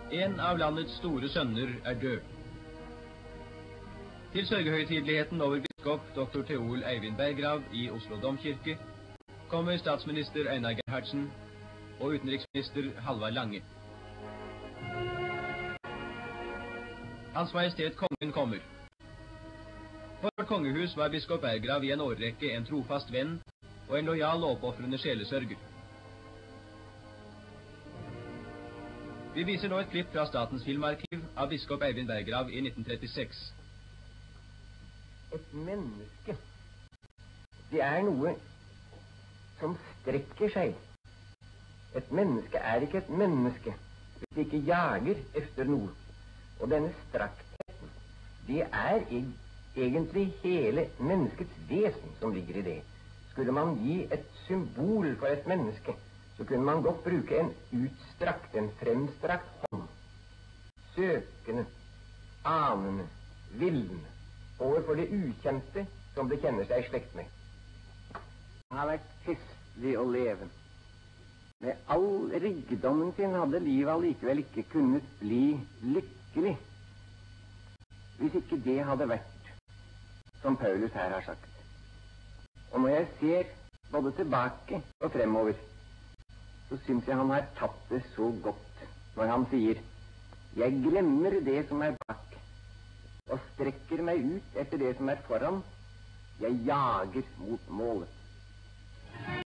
En av landets store sønner er død. Til sørgehøytideligheten over biskop dr. Theol Eivind Berggrav i Oslo Domkirke kommer statsminister Einar Gerhardsen og utenriksminister Halvard Lange. Hans Majestet Kongen kommer. For vårt kongehus var biskop Berggrav i en årrekke en trofast venn og en lojal og oppofrende sjelesørger. Vi viser nå et klipp fra Statens filmarkiv av biskop Eivind Berggrav i 1936. Et menneske, det er noe som strekker seg. Et menneske er ikke et menneske hvis det ikke jager efter noe. Og denne straktheten, det er egentlig hele menneskets vesen som ligger i det. Skulle man gi et symbol for et menneske, så kunne man godt bruke en utstrakt, en fremstrakt hånd. Søkende, anende, villende, overfor det ukjente som det kjenner seg slekt med. Han har vært festlig og levende. Med all rikdommen sin hadde livet allikevel ikke kunnet bli lykkelig hvis ikke det hadde vært som Paulus her har sagt. Og når jeg ser både tilbake og fremover, så synes jeg han har tatt det så godt når han sier: jeg glemmer det som er bak og strekker meg ut etter det som er foran. Jeg jager mot målet.